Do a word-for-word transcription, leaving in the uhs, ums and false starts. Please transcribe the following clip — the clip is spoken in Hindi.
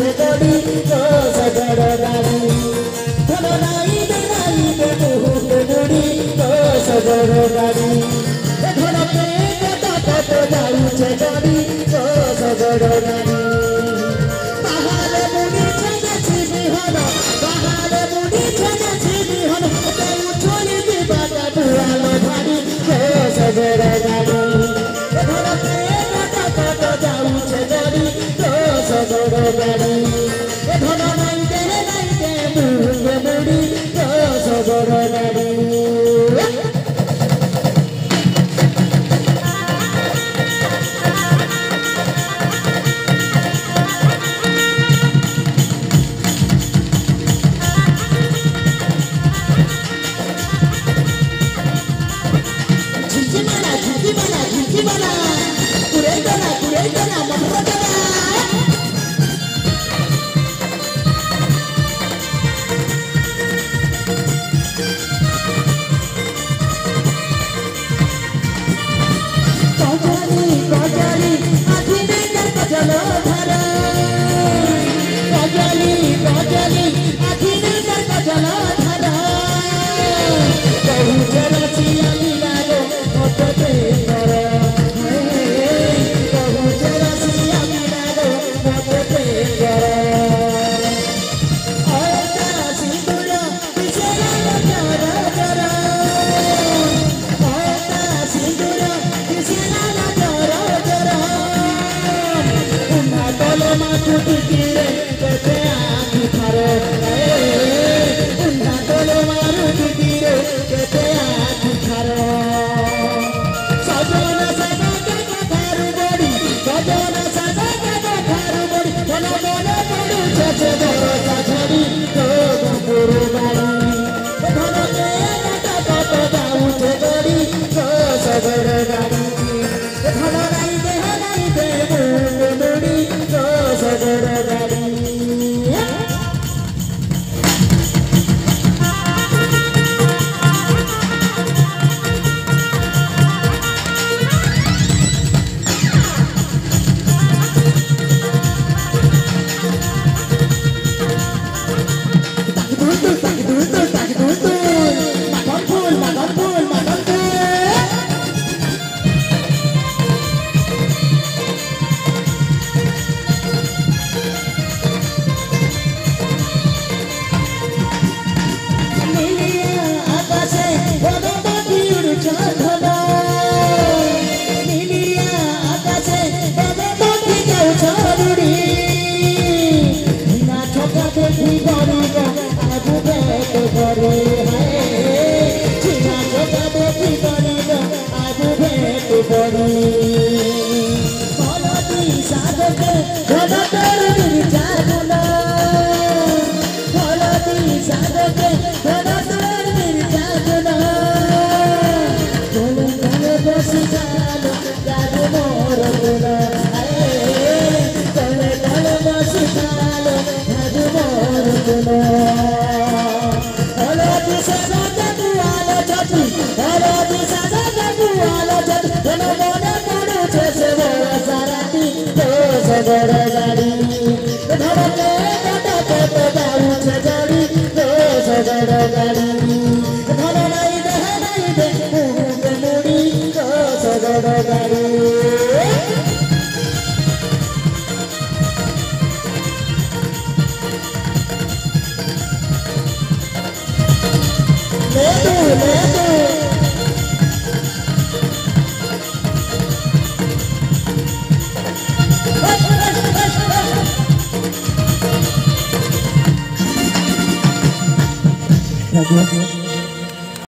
गड़ी तो सगर गाड़ी धन नाई दे नाई दे बहुत गड़ी तो सगर गाड़ी धन पे कटा कट जाऊ छे गड़ी तो सगर गाड़ी बाहर मुड़ी छे छिबी हन बाहर मुड़ी छे छिबी हन तो छोड़ी दी बाटा दुआल भाड़ी तो सगर गाड़ी धन पे कटा कट जाऊ छे गड़ी तो सगर गाड़ी धन नाई दे नाई दे मुंग मुड़ी तो सगर गाड़ी सगर गाड़ी धन पे कटा कट जाऊ छे गड़ी तो सगर गाड़ी धन नाई दे नाई दे मुंग मुड़ी तो सगर गाड़ी ले तू ले तू Gracias.